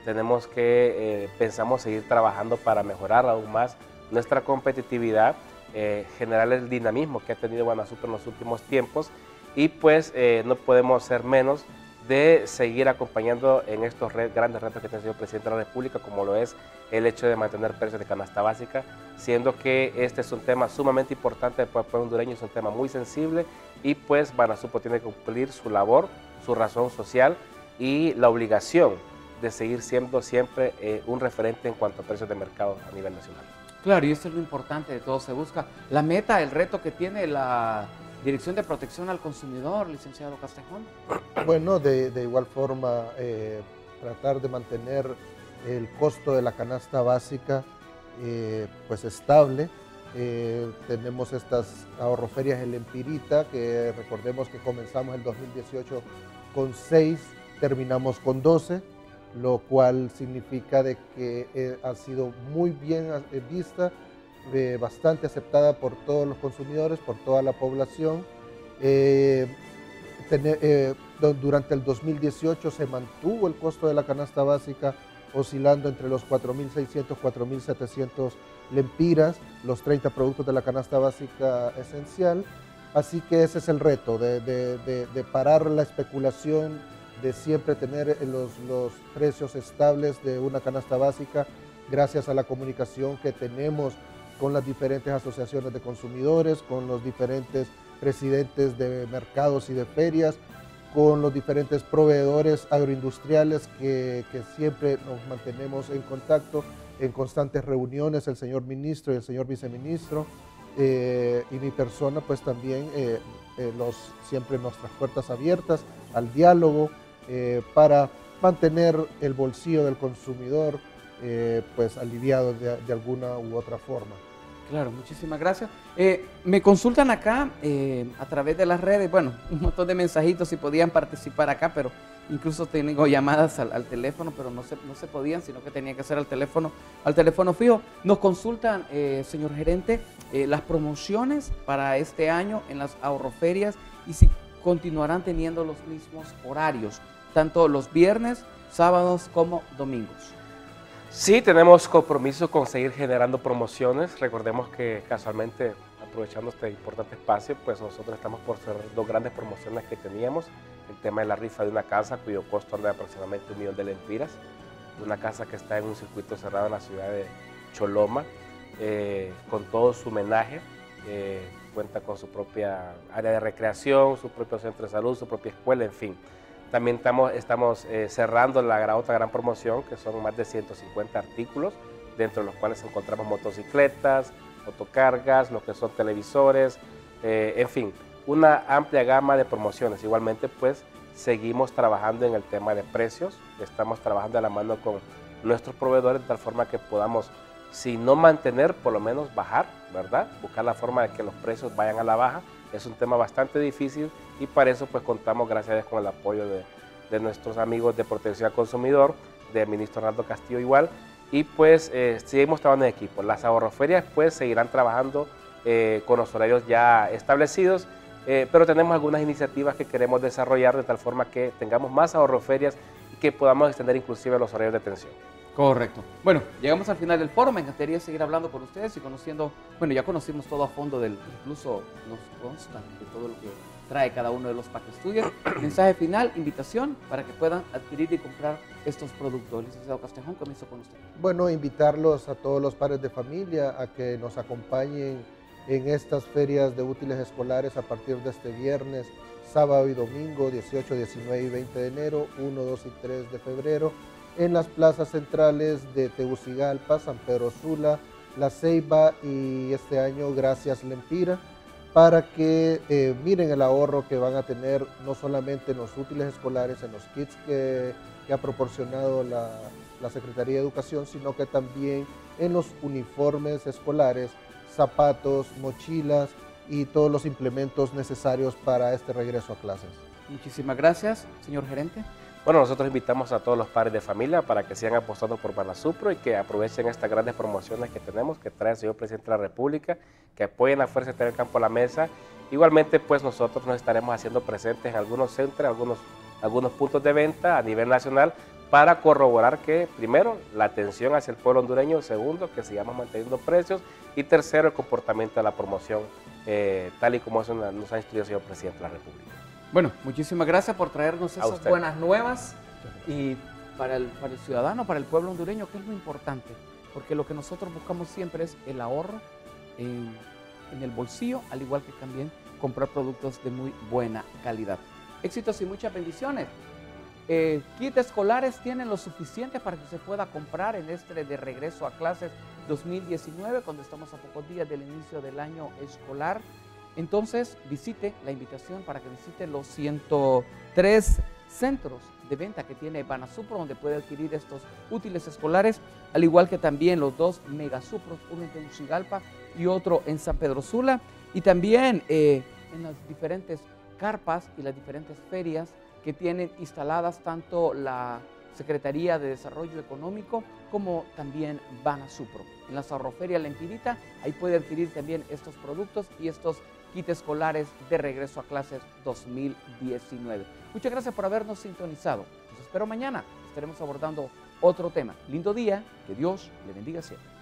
Pensamos seguir trabajando para mejorar aún más nuestra competitividad, generar el dinamismo que ha tenido Banasupro en los últimos tiempos, y pues no podemos ser menos de seguir acompañando en estos grandes retos que tiene el señor presidente de la República, como lo es el hecho de mantener precios de canasta básica, siendo que este es un tema sumamente importante para el pueblo hondureño, es un tema muy sensible, y pues Banasupro tiene que cumplir su labor, su razón social y la obligación de seguir siendo siempre un referente en cuanto a precios de mercado a nivel nacional. Claro, y eso es lo importante de todo. Se busca la meta, el reto que tiene la Dirección de Protección al Consumidor, licenciado Castejón. Bueno, de igual forma, tratar de mantener el costo de la canasta básica pues estable. Tenemos estas ahorroferias en Lempirita, que recordemos que comenzamos el 2018 con 6, terminamos con 12, lo cual significa de que ha sido muy bien vista, bastante aceptada por todos los consumidores, por toda la población. Durante el 2018 se mantuvo el costo de la canasta básica oscilando entre los 4.600, 4.700 lempiras, los 30 productos de la canasta básica esencial. Así que ese es el reto, de parar la especulación, de siempre tener los precios estables de una canasta básica, gracias a la comunicación que tenemos con las diferentes asociaciones de consumidores, con los diferentes presidentes de mercados y de ferias, con los diferentes proveedores agroindustriales que siempre nos mantenemos en contacto, en constantes reuniones, el señor ministro y el señor viceministro, y mi persona pues también siempre nuestras puertas abiertas al diálogo para mantener el bolsillo del consumidor pues aliviado de alguna u otra forma. Claro, muchísimas gracias. Me consultan acá a través de las redes, bueno, un montón de mensajitos si podían participar acá, pero incluso tengo llamadas al teléfono, pero no se podían, sino que tenía que ser al teléfono fijo. Nos consultan, señor gerente, las promociones para este año en las ahorroferias y si continuarán teniendo los mismos horarios, tanto los viernes, sábados como domingos. Sí, tenemos compromiso con seguir generando promociones. Recordemos que casualmente, aprovechando este importante espacio, pues nosotros estamos por cerrar 2 grandes promociones que teníamos. El tema de la rifa de una casa cuyo costo anda de aproximadamente 1 millón de lempiras. Una casa que está en un circuito cerrado en la ciudad de Choloma, con todo su homenaje. Cuenta con su propia área de recreación, su propio centro de salud, su propia escuela, en fin. También estamos cerrando otra gran promoción, que son más de 150 artículos, dentro de los cuales encontramos motocicletas, autocargas, lo que son televisores, en fin, una amplia gama de promociones. Igualmente, pues, seguimos trabajando en el tema de precios, estamos trabajando de la mano con nuestros proveedores de tal forma que podamos, si no mantener, por lo menos bajar, ¿verdad? Buscar la forma de que los precios vayan a la baja. Es un tema bastante difícil y para eso pues contamos, gracias a Dios, con el apoyo de nuestros amigos de Protección al Consumidor, del ministro Arnaldo Castillo igual, y pues seguimos trabajando en equipo. Las ahorroferias pues seguirán trabajando con los horarios ya establecidos, pero tenemos algunas iniciativas que queremos desarrollar de tal forma que tengamos más ahorroferias y que podamos extender inclusive los horarios de atención. Correcto. Bueno, llegamos al final del foro. Me encantaría seguir hablando con ustedes y conociendo, bueno, ya conocimos todo a fondo incluso nos consta de todo lo que trae cada uno de los Pack Studios. Mensaje final, invitación para que puedan adquirir y comprar estos productos. Licenciado Castejón, comienzo con usted. Bueno, invitarlos a todos los padres de familia a que nos acompañen en estas ferias de útiles escolares a partir de este viernes, sábado y domingo, 18, 19 y 20 de enero, 1, 2 y 3 de febrero, en las plazas centrales de Tegucigalpa, San Pedro Sula, La Ceiba y este año Gracias Lempira, para que miren el ahorro que van a tener no solamente en los útiles escolares, en los kits que ha proporcionado la Secretaría de Educación, sino que también en los uniformes escolares, zapatos, mochilas y todos los implementos necesarios para este regreso a clases. Muchísimas gracias, señor gerente. Bueno, nosotros invitamos a todos los padres de familia para que sigan apostando por Banasupro y que aprovechen estas grandes promociones que tenemos, que trae el señor presidente de la República, que apoyen la fuerza de tener el campo a la mesa. Igualmente, pues nosotros nos estaremos haciendo presentes en algunos centros, algunos puntos de venta a nivel nacional para corroborar que, primero, la atención hacia el pueblo hondureño, segundo, que sigamos manteniendo precios y tercero, el comportamiento de la promoción, tal y como eso nos ha instruido el señor presidente de la República. Bueno, muchísimas gracias por traernos esas buenas nuevas y para el ciudadano, para el pueblo hondureño, que es lo importante, porque lo que nosotros buscamos siempre es el ahorro en el bolsillo, al igual que también comprar productos de muy buena calidad. Éxitos y muchas bendiciones. Kits escolares tienen lo suficiente para que se pueda comprar en este de regreso a clases 2019, cuando estamos a pocos días del inicio del año escolar. Entonces, visite la invitación para que visite los 103 centros de venta que tiene Banasupro, donde puede adquirir estos útiles escolares, al igual que también los 2 megasupros, uno en Tegucigalpa y otro en San Pedro Sula, y también en las diferentes carpas y las diferentes ferias que tienen instaladas tanto la Secretaría de Desarrollo Económico como también Banasupro. En la ahorroferia La Empirita, ahí puede adquirir también estos productos y estos kits escolares de regreso a clases 2019. Muchas gracias por habernos sintonizado. Los espero mañana. Estaremos abordando otro tema. Lindo día. Que Dios le bendiga siempre.